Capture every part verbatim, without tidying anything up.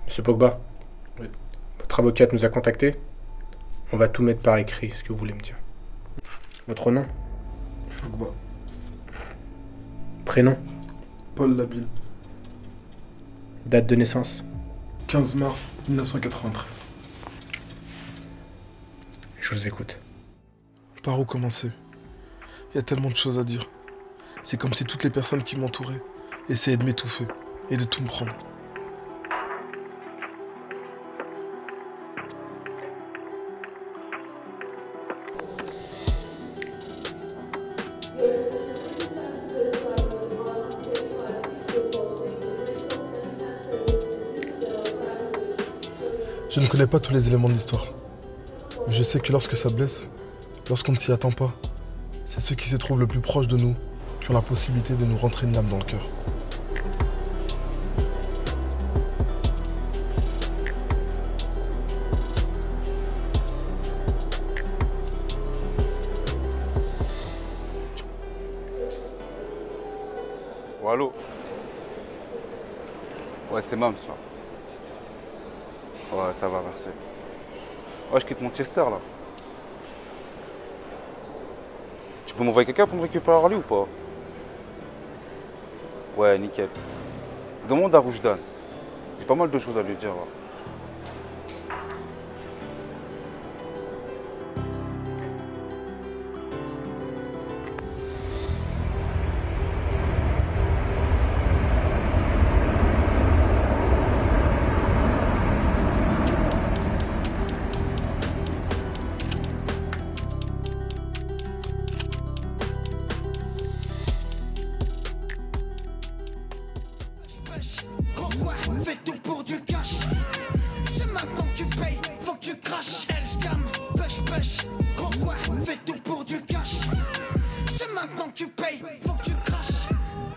Monsieur Pogba, Oui. votre avocate nous a contactés. On va tout mettre par écrit, ce que vous voulez me dire. Votre nom? Pogba. Prénom? Paul Labille. Date de naissance? quinze mars mille neuf cent quatre-vingt-treize. Je vous écoute. Par où commencer? Il y a tellement de choses à dire. C'est comme si toutes les personnes qui m'entouraient essayaient de m'étouffer et de tout me prendre. Je ne connais pas tous les éléments de l'histoire, mais je sais que lorsque ça blesse, lorsqu'on ne s'y attend pas, c'est ceux qui se trouvent le plus proches de nous qui ont la possibilité de nous rentrer une lame dans le cœur. Oh, allô? Ouais, c'est Mams là. Ouais, ça va, merci. Ouais, je quitte Manchester là. Tu peux m'envoyer quelqu'un pour me récupérer à Orly ou pas? Ouais, nickel. Demande à Roujdan. J'ai pas mal de choses à lui dire là. Gros quoi, fais tout pour du cash. C'est maintenant que tu payes, faut que tu craches. Elle scam, push push. Gros quoi, fais tout pour du cash. C'est maintenant que tu payes, faut que tu craches.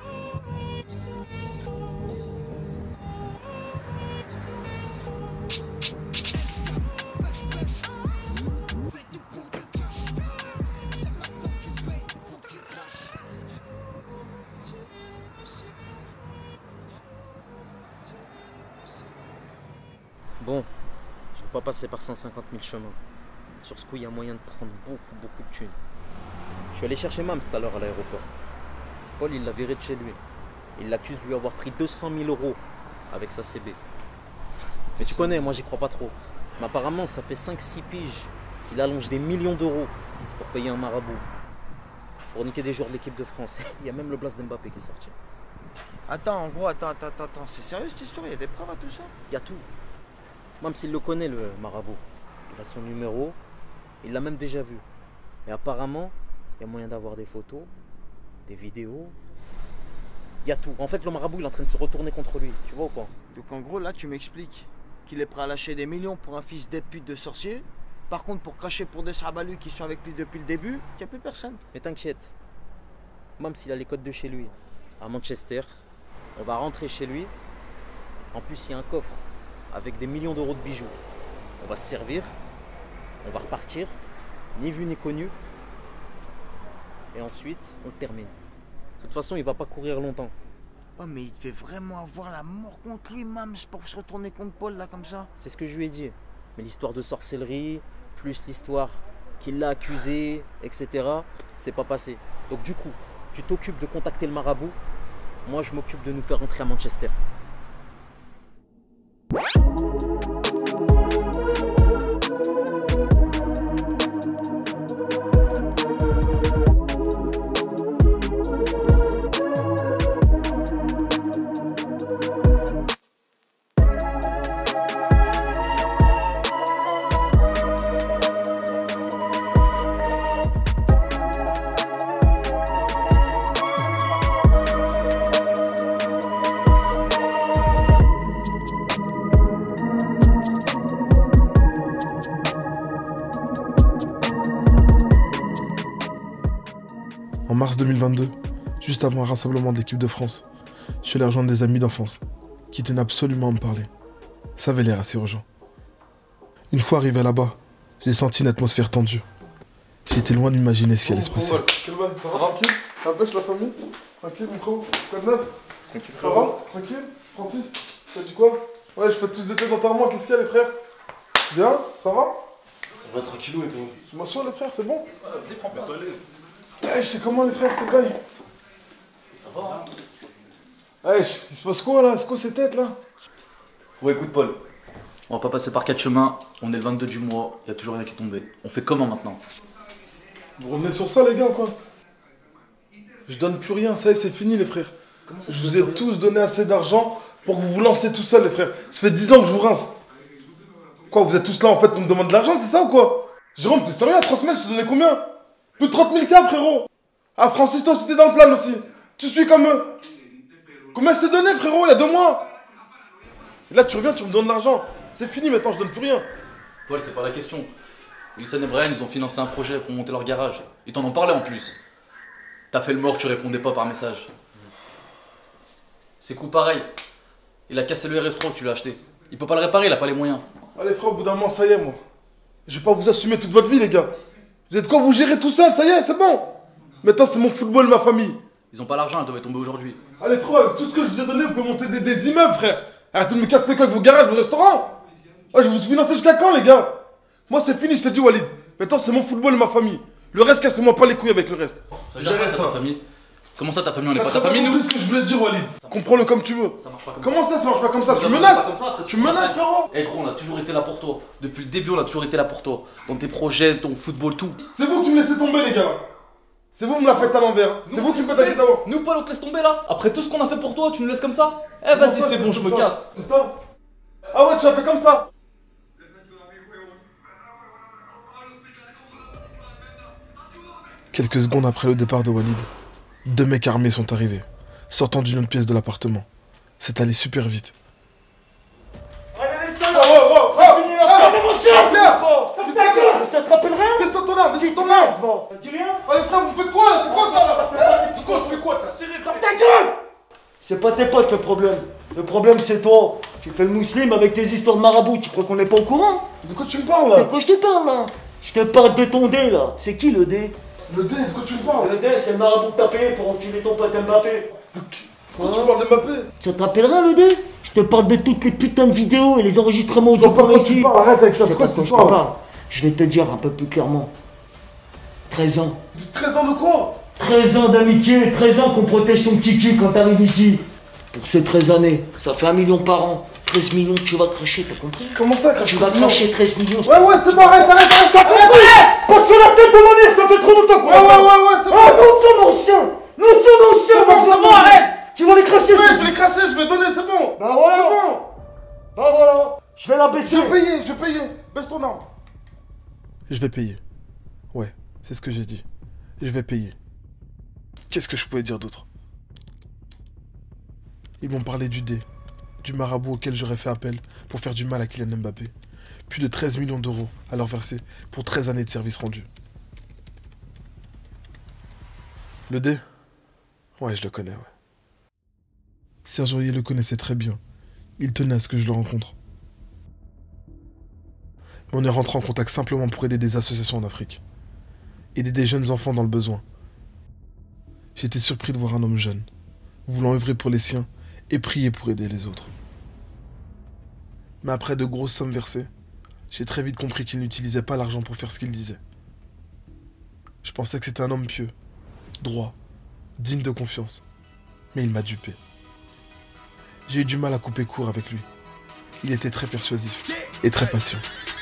Bon, je vais pas passer par cent cinquante mille chemins. Sur ce coup, il y a moyen de prendre beaucoup, beaucoup de thunes. Je suis allé chercher Mams tout à l'heure à l'aéroport. Paul, il l'a viré de chez lui. Il l'accuse de lui avoir pris deux cent mille euros avec sa C B. Mais tu connais, moi j'y crois pas trop. Mais apparemment, ça fait cinq six piges qu'il allonge des millions d'euros pour payer un marabout. Pour niquer des joueurs de l'équipe de France. Il y a même le Blas d'Mbappé qui est sorti. Attends, en gros, attends, attends, attends, c'est sérieux cette histoire? Il y a des preuves à tout ça? Il y a tout. Même s'il le connaît, le marabout. Il a son numéro, il l'a même déjà vu. Mais apparemment, il y a moyen d'avoir des photos, des vidéos. Il y a tout. En fait, le marabout, il est en train de se retourner contre lui. Tu vois ou pas? Donc en gros, là, tu m'expliques qu'il est prêt à lâcher des millions pour un fils d'épute de sorcier. Par contre, pour cracher pour des sabalus qui sont avec lui depuis le début, il n'y a plus personne. Mais t'inquiète. Même s'il a les codes de chez lui, à Manchester, on va rentrer chez lui. En plus, il y a un coffre avec des millions d'euros de bijoux. On va se servir, on va repartir, ni vu ni connu. Et ensuite, on termine. De toute façon, il va pas courir longtemps. Oh, mais il devait vraiment avoir la mort contre lui, Mams, pour se retourner contre Paul, là, comme ça. C'est ce que je lui ai dit. Mais l'histoire de sorcellerie, plus l'histoire qu'il l'a accusé, et cetera, c'est pas passé. Donc du coup, tu t'occupes de contacter le marabout. Moi, je m'occupe de nous faire rentrer à Manchester. En mars deux mille vingt-deux, juste avant un rassemblement de l'équipe de France, je suis allé rejoindre des amis d'enfance qui tenaient absolument à me parler. Ça avait l'air assez urgent. Une fois arrivé là-bas, j'ai senti une atmosphère tendue. J'étais loin d'imaginer ce qui allait se passer. Ça va tranquille? Ça pêche la famille? Tranquille, micro? Quoi de neuf? Ça va? Tranquille? Francis? T'as dit quoi? Ouais, je fais tous des têtes d'enterrement, qu'est-ce qu'il y a les frères? Bien, ça va? Ça va tranquillou et tout. Tu m'assois les frères, c'est bon? Ah, vas-y, prends pas. Ouais, je sais comment les frères, t'es bail. Ça va, hein? Ouais, il se passe quoi là? C'est quoi ces têtes là? Ouais, écoute, Paul. On va pas passer par quatre chemins. On est le vingt-deux du mois, y a toujours rien qui est tombé. On fait comment maintenant? Vous revenez sur ça les gars ou quoi? Je donne plus rien, ça y est, c'est fini les frères. Comment ça, Je vous ai tous donné assez d'argent pour que vous vous lancez tout seul les frères. Ça fait dix ans que je vous rince. Quoi, vous êtes tous là en fait pour me demander de l'argent, c'est ça ou quoi? Jérôme, t'es sérieux, à trois semaines, je t'ai donné combien? Plus de trente mille K frérot. Ah Francis, toi aussi t'es dans le plan aussi. Tu suis comme eux. Combien je t'ai donné frérot, il y a deux mois? Et là tu reviens, tu me donnes de l'argent. C'est fini maintenant, je donne plus rien. Paul, c'est pas la question. Wilson et Brian, ils ont financé un projet pour monter leur garage. Ils t'en ont parlé en plus. T'as fait le mort, tu répondais pas par message. C'est coup pareil. Il a cassé le R S trois que tu l'as acheté. Il peut pas le réparer, il a pas les moyens. Allez frère, au bout d'un moment, ça y est moi. Je vais pas vous assumer toute votre vie les gars. Vous êtes quoi, vous gérez tout seul, ça y est, c'est bon. Maintenant c'est mon football, ma famille. Ils ont pas l'argent, ils doivent tomber aujourd'hui. Allez frère, avec tout ce que je vous ai donné, vous pouvez monter des, des immeubles frère. Arrêtez de me casser les couilles avec vos garages, vos restaurants. Ah, je vais vous financer jusqu'à quand les gars? Moi c'est fini, je te dis Walid. Maintenant c'est mon football et ma famille. Le reste, cassez-moi pas les couilles avec le reste. Ça veut dire quoi, ça, ta famille? Comment ça, ta famille? On est T'as pas ta très bien famille, nous? compris ce que je voulais dire Walid. Comprends-le comme tu veux. Ça marche pas comme Comment ça. ça, ça marche pas comme ça? Nous, Tu ça me marche menaces? pas comme ça, après, Tu me menaces frérot? Eh gros, on a toujours été là pour toi. Depuis le début, on a toujours été là pour toi. Dans tes projets, ton football, tout. C'est vous qui me laissez tomber les gars. C'est vous qui me la faites à l'envers. C'est vous qui me faites attaquer d'abord. Nous, Paul, on te laisse tomber là. Après tout ce qu'on a fait pour toi, tu nous laisses comme ça? Eh vas-y, c'est bon, je me casse. C'est ça? Ah ouais, tu as fait comme ça? Quelques secondes après le départ de Walid, deux mecs armés sont arrivés, sortant d'une autre pièce de l'appartement. C'est allé super vite. Allez, laisse-toi Oh, oh, oh, oh, Allez, mon chef! Qu'est-ce qu'il y a? Ça te rappelle rien? Descends ton arme, descends ton arme. Bon, dis rien? Allez frère, vous faites quoi là? C'est quoi ça là? C'est quoi? Tu fais quoi? T'as serré frère? Ta gueule! C'est pas tes potes le problème. Le problème c'est toi. Tu fais le musulman avec tes histoires de marabout. Tu crois qu'on n'est pas au courant? De quoi tu me parles De là? quoi je te parle là? Je te parle de ton dé là. C'est qui le dé? Le dé, de quoi tu me parles? Le dé c'est le marabout que t'as payé pour enfiler ton pote Mbappé. Pourquoi tu parles de Mbappé? Ça te rappellera le dé? Je te parle de toutes les putains de vidéos et les enregistrements Je vois pas audio de quoi tu parles, arrête avec ça, c'est quoi Je cette te histoire? parle. Je vais te dire un peu plus clairement. treize ans. treize ans de quoi? treize ans d'amitié, treize ans qu'on protège ton petit cul quand t'arrives ici. Pour ces treize années, ça fait un million par an. treize millions que tu vas cracher, t'as compris? Comment ça, cracher? Tu vas cracher treize millions. Ouais, ouais, c'est bon, arrête, arrête, arrête, arrête, arrête. Parce que la tête de mon nez, ça fait trop longtemps qu'on Ouais, ouais, ouais, ouais, c'est bon. Ah non, c'est mon chien. Non, c'est mon chien. C'est bon, c'est bon, arrête. Tu vas les cracher. Ouais, je vais les cracher, je vais donner, c'est bon. Bah voilà. C'est bon. Bah voilà. Je vais la baisser. Je vais payer, je vais payer. Baisse ton arme. Je vais payer. Ouais, c'est ce que j'ai dit. Je vais payer. Qu'est-ce que je pouvais dire d'autre? Ils m'ont parlé du dé, du marabout auquel j'aurais fait appel pour faire du mal à Kylian Mbappé. Plus de treize millions d'euros à leur verser pour treize années de service rendu. Le dé? Ouais, je le connais, ouais. Serge Aurier le connaissait très bien. Il tenait à ce que je le rencontre. Mais on est rentré en contact simplement pour aider des associations en Afrique. Aider des jeunes enfants dans le besoin. J'étais surpris de voir un homme jeune, voulant œuvrer pour les siens et prier pour aider les autres. Mais après de grosses sommes versées, j'ai très vite compris qu'il n'utilisait pas l'argent pour faire ce qu'il disait. Je pensais que c'était un homme pieux, droit, digne de confiance. Mais il m'a dupé. J'ai eu du mal à couper court avec lui. Il était très persuasif et très patient.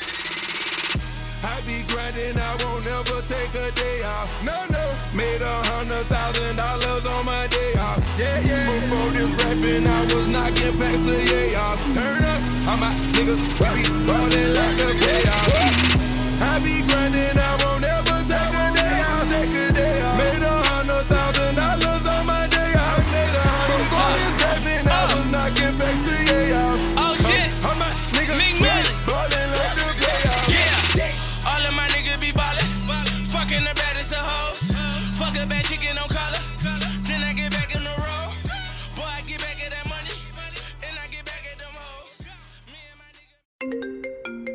I be grinding, I won't never take a day off. No, no. Made a hundred thousand dollars on my day off. Yeah, yeah. Before this rapping, I was knocking past the yeah off. Turn up, all my niggas, we be ballin' like a payoff. I be grinding, I won't never take a day off. Take a day off. Made a hundred thousand dollars on my day off. Made a hundred Before this rapping, I was knocking past the yeah off. Oh shit, All my niggas, Meek Millie. ballin' like a payoff. Yeah, all of my niggas be ballin'. Fucking the baddest of hoes. Fuck a bad chicken on collar. Then I get back in the road. Boy, I get back at that money. And I get back at them hoes. Me and my niggas.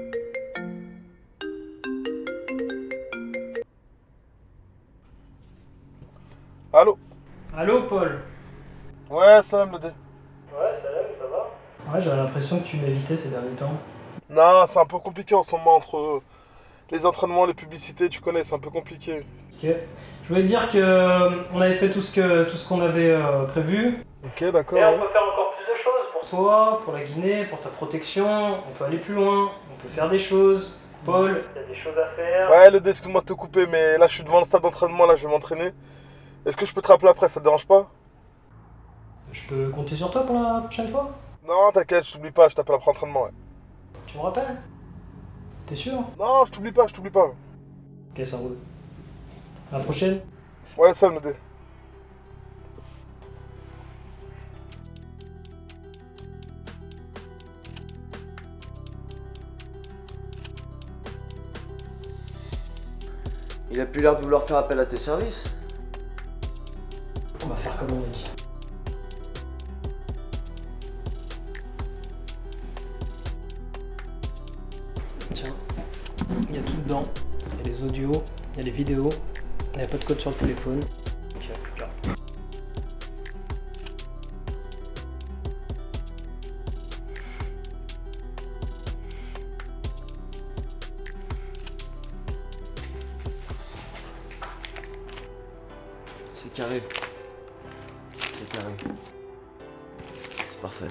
Allô? Allô, Paul? Ouais, Sam, le dé. Ouais, salam, ça va? Ouais, j'avais l'impression que tu m'évitais ces derniers temps. Non, c'est un peu compliqué en ce moment entre les entraînements, les publicités, tu connais, c'est un peu compliqué. Ok. Je voulais te dire que euh, on avait fait tout ce que tout ce qu'on avait euh, prévu. Ok, d'accord. Et Ouais. on peut faire encore plus de choses pour toi, pour la Guinée, pour ta protection. On peut aller plus loin, on peut faire des choses. Paul, il y a des choses à faire. Ouais, le dé, excuse-moi de te couper, mais là je suis devant le stade d'entraînement, là je vais m'entraîner. Est-ce que je peux te rappeler après, ça te dérange pas? Je peux compter sur toi pour la prochaine fois? Non, t'inquiète, je t'oublie pas, je t'appelle après l'entraînement, ouais. Tu me rappelles? T'es sûr? Non, je t'oublie pas, je t'oublie pas. Ok, ça roule. À la prochaine. Ouais, ça, le dé. Il a plus l'air de vouloir faire appel à tes services. On va faire comme on a dit. Tiens, il y a tout dedans. Il y a les audios, il y a les vidéos. Il n'y a pas de code sur le téléphone. Tiens, regarde. C'est carré. C'est carré. C'est parfait.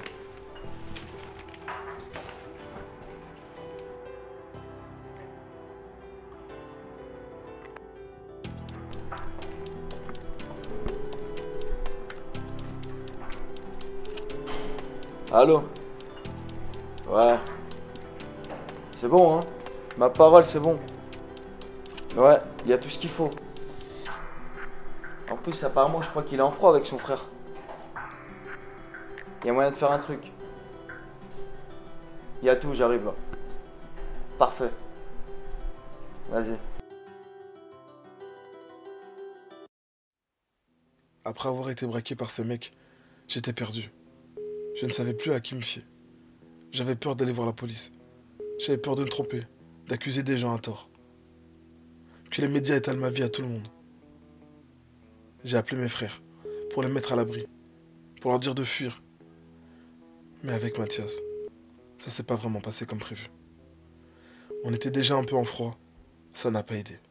Allô? Ouais. C'est bon, hein? Ma parole, c'est bon. Ouais, il y a tout ce qu'il faut. En plus, apparemment, je crois qu'il est en froid avec son frère. Il y a moyen de faire un truc. Il y a tout, j'arrive là. Parfait. Vas-y. Après avoir été braqué par ces mecs, j'étais perdu. Je ne savais plus à qui me fier. J'avais peur d'aller voir la police. J'avais peur de me tromper, d'accuser des gens à tort. Que les médias étalent ma vie à tout le monde. J'ai appelé mes frères pour les mettre à l'abri, pour leur dire de fuir. Mais avec Mathias, ça s'est pas vraiment passé comme prévu. On était déjà un peu en froid, ça n'a pas aidé.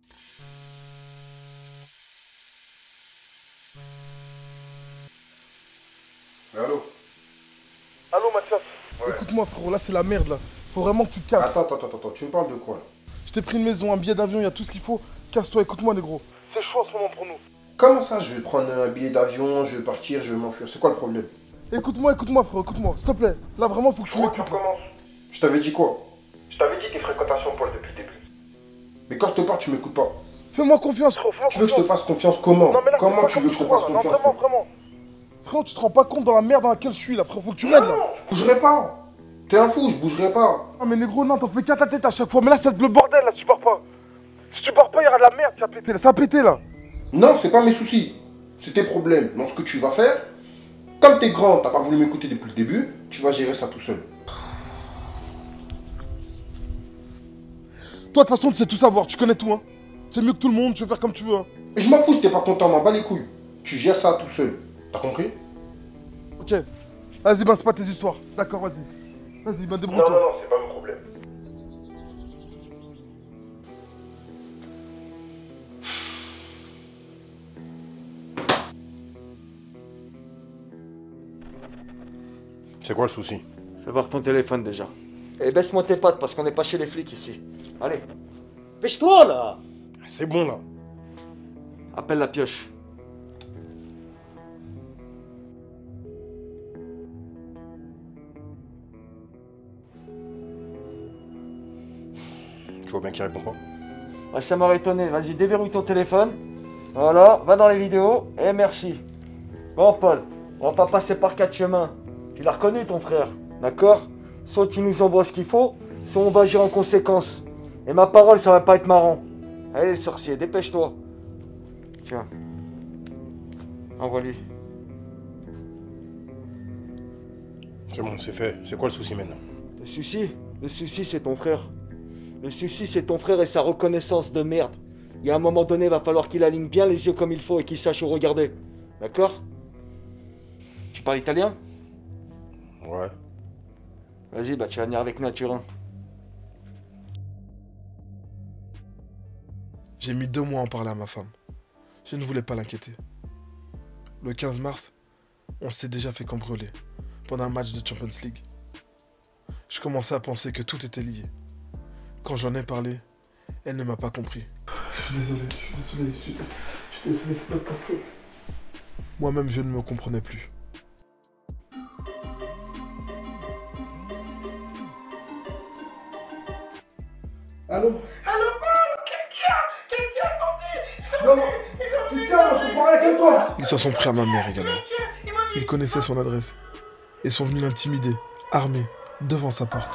Allô? Allô Mathias, Ouais. écoute-moi frérot, là c'est la merde là. Faut vraiment que tu te casses. Attends, attends, attends, attends, tu me parles de quoi là? Je t'ai pris une maison, un billet d'avion, il y a tout ce qu'il faut. Casse-toi, écoute-moi négro. C'est chaud en ce moment pour nous. Comment ça, je vais prendre un billet d'avion, je vais partir, je vais m'enfuir? C'est quoi le problème? Écoute-moi, écoute-moi frérot, écoute-moi, s'il te plaît. Là vraiment faut que tu m'écoutes. là. Je t'avais dit quoi? Je t'avais dit tes fréquentations, Paul, depuis le début. Mais quand je te parle, tu m'écoutes pas. Fais-moi confiance frérot, fais-moi Tu veux que je te confiance. fasse confiance comment? Non mais là, Comment c'est tu pas veux que je te comme fasse tu crois, là. confiance? Non, vraiment, vraiment. Frérot, tu te rends pas compte dans la merde dans laquelle je suis là, frérot, faut que tu m'aides là. Je bougerai pas. T'es un fou, je bougerai pas. Non mais négro, non, t'en fais qu'à ta tête à chaque fois. Mais là, c'est le bordel là, si tu pars pas. Si tu pars pas, il y aura de la merde, ça a pété là. Ça a pété là. Non, c'est pas mes soucis. C'est tes problèmes. Donc ce que tu vas faire, comme t'es grand, t'as pas voulu m'écouter depuis le début, tu vas gérer ça tout seul. Toi, de toute façon, tu sais tout savoir, tu connais tout, hein. C'est mieux que tout le monde, tu veux faire comme tu veux, hein. Et je m'en fous si t'es pas content, m'en bats les couilles. Tu gères ça tout seul. T'as compris? Ok. Vas-y, ben c'est pas tes histoires. D'accord, vas-y. Vas-y, ben débrouille-toi. non, c'est pas mon problème. C'est quoi le souci? Fais voir ton téléphone déjà. Et baisse-moi tes pattes parce qu'on n'est pas chez les flics ici. Allez. Pêche-toi là! C'est bon là. Appelle la pioche. Tu vois bien qu'il répond pas. Ouais, ça m'aurait étonné. Vas-y, déverrouille ton téléphone. Voilà, va dans les vidéos et merci. Bon, Paul, on va pas passer par quatre chemins. Tu l'as reconnu, ton frère, d'accord? Soit tu nous envoies ce qu'il faut, soit on va agir en conséquence. Et ma parole, ça va pas être marrant. Allez, sorcier, dépêche-toi. Tiens. Envoie-lui. C'est bon, c'est fait. C'est quoi le souci maintenant? Le souci, le souci, c'est ton frère. Le souci, c'est ton frère et sa reconnaissance de merde. Il y a un moment donné, il va falloir qu'il aligne bien les yeux comme il faut et qu'il sache où regarder. D'accord? Tu parles italien? Ouais. Vas-y, bah tu vas venir avec Naturin. J'ai mis deux mois à en parler à ma femme. Je ne voulais pas l'inquiéter. Le quinze mars, on s'était déjà fait cambrioler pendant un match de Champions League. Je commençais à penser que tout était lié. Quand j'en ai parlé, elle ne m'a pas compris. Je suis désolé, je suis désolé, je suis, je suis désolé, c'est pas ta faute. Moi-même, je ne me comprenais plus. Allô? Allô, qu'est-ce qu'il y a? Qu'est-ce qu'il y a, Sandy? Non, non, qu'est-ce qu'il y a? Moi, je veux parler avec toi. Ils s'en sont pris à ma mère également. Ils connaissaient son adresse et sont venus l'intimider, armés, devant sa porte.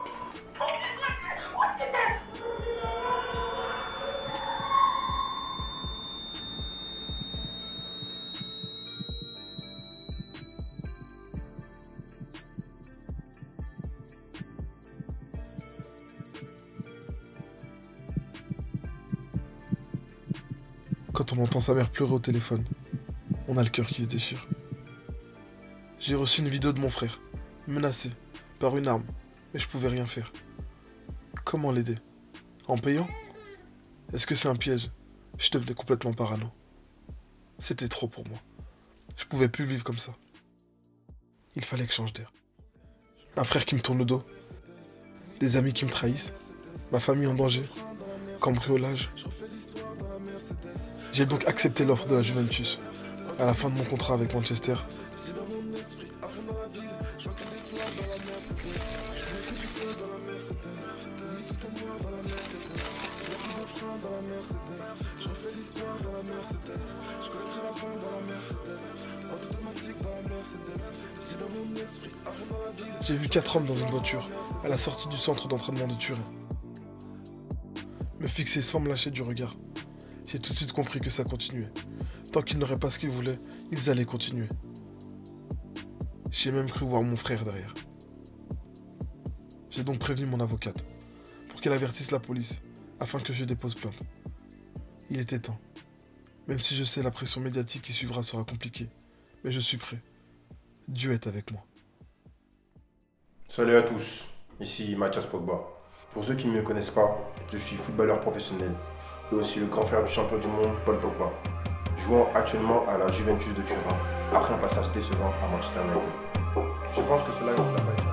Quand on entend sa mère pleurer au téléphone, on a le cœur qui se déchire. J'ai reçu une vidéo de mon frère, menacé par une arme, mais je pouvais rien faire. Comment l'aider? En payant? Est-ce que c'est un piège? Je devenais complètement parano. C'était trop pour moi. Je pouvais plus vivre comme ça. Il fallait que je change d'air. Un frère qui me tourne le dos, des amis qui me trahissent, ma famille en danger, cambriolage. J'ai donc accepté l'offre de la Juventus. À la fin de mon contrat avec Manchester, j'ai vu quatre hommes dans une voiture à la sortie du centre d'entraînement de Turin. Me fixer sans me lâcher du regard. J'ai tout de suite compris que ça continuait. Tant qu'ils n'auraient pas ce qu'ils voulaient, ils allaient continuer. J'ai même cru voir mon frère derrière. J'ai donc prévenu mon avocate pour qu'elle avertisse la police afin que je dépose plainte. Il était temps. Même si je sais la pression médiatique qui suivra sera compliquée. Mais je suis prêt. Dieu est avec moi. Salut à tous, ici Mathias Pogba. Pour ceux qui ne me connaissent pas, je suis footballeur professionnel et aussi le grand frère du champion du monde, Paul Pogba, jouant actuellement à la Juventus de Turin, après un passage décevant à Manchester United. Je pense que cela ne vous a pas échappé.